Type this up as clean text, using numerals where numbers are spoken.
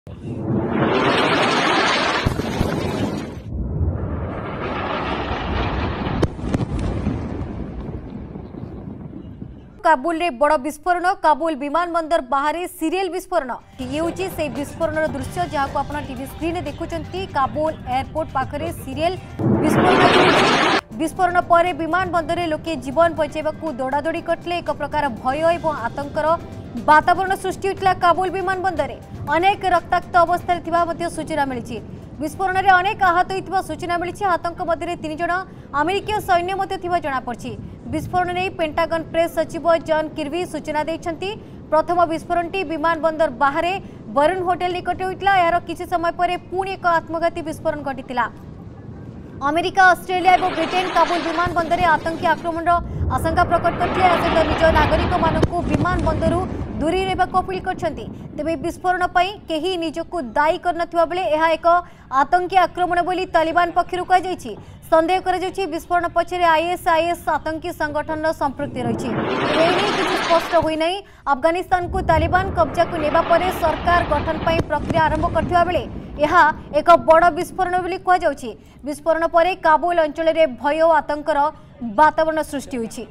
काबुल रे बड़ विस्फोरण। काबुल विमानबंदर बाहर सीरियल विस्फोरण। ये हूँ से विस्फोरण दृश्य जहाँ को आप टीवी स्क्रीन देखुंत। काबुल एयरपोर्ट पाखरे सीरियल विस्फोरण। विस्फोरण पर विमानबंदर में लोके जीवन बचाइबा दौड़ादौड़ी करते एक प्रकार भय और आतंकर वातावरण सृष्टि होता। काबुल विमानबंदर अनेक रक्ताक्त अवस्था सूचना मिली। विस्फोरण में अनेक आहत होता सूचना मिली। आहतों मध्य 3 जन अमेरिकीय सैन्य जमापड़ी। विस्फोरण नहीं पेंटागन प्रेस सचिव जॉन किर्बी सूचना देते। प्रथम विस्फोरणटी विमानबंदर बाहर बरुण होटेल निकट होता। यार किसी समय पर पुणी एक आत्मघाती विस्फोरण घटी। अमेरिका ऑस्ट्रेलिया और ब्रिटेन काबुल विमानबंदर में आतंकी आक्रमण आशंका प्रकट करते। सहित निज नागरिक मानू विमानबंदर दूरी रहा अपील करते। तेज विस्फोरण पर कहीं निजक दायी करनथिबा बेले यह एक आतंकी आक्रमण बोली तालिबान पक्षर कहुई। संदेह कर विस्फोरण पछरे आईएसआईएस आतंकी संगठन संपृक्ति रही। किसी स्पष्ट होना। अफगानिस्तान को तालिबान कब्जा को नेबा परे सरकार गठन पर प्रक्रिया आरंभ करथिबा बेले यह एक बड़ विस्फोरण बोली कहुई। विस्फोरण पर काबुल अंचल में भय और आतंकर वातावरण सृष्टि होइछि।